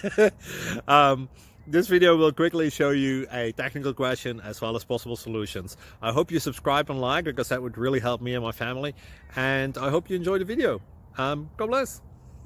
This video will quickly show you a technical question as well as possible solutions. I hope you subscribe and like, because that would really help me and my family. And I hope you enjoy the video. God bless.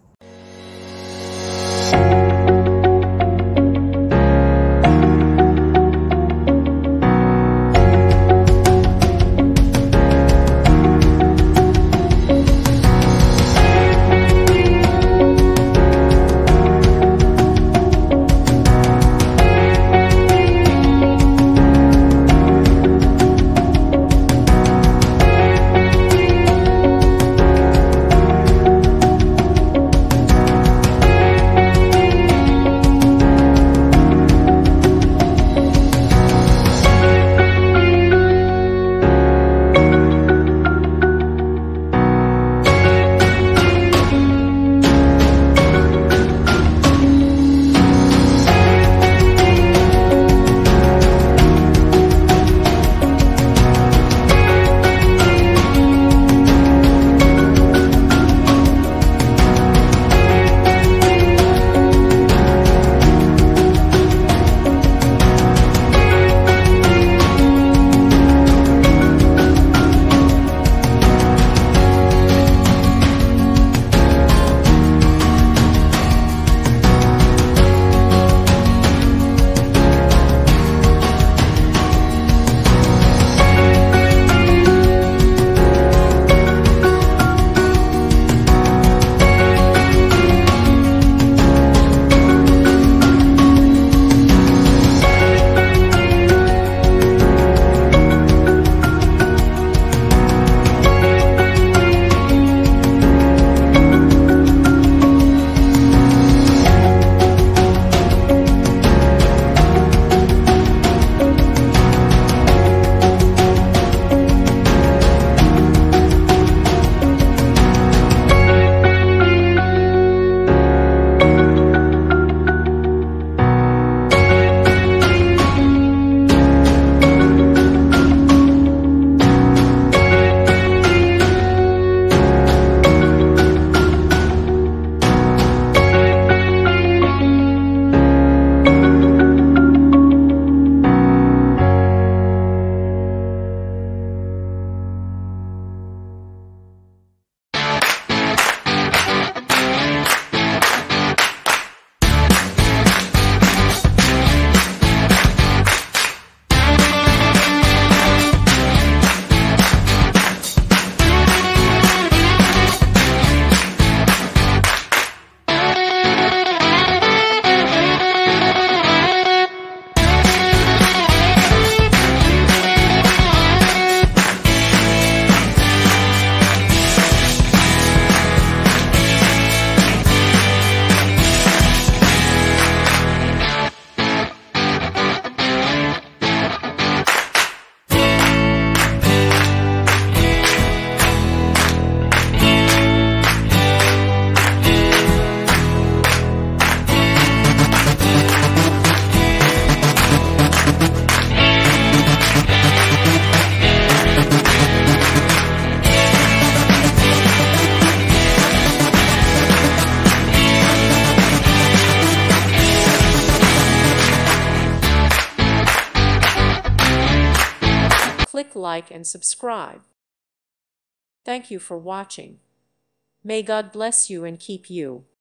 Click like and subscribe. Thank you for watching. May God bless you and keep you.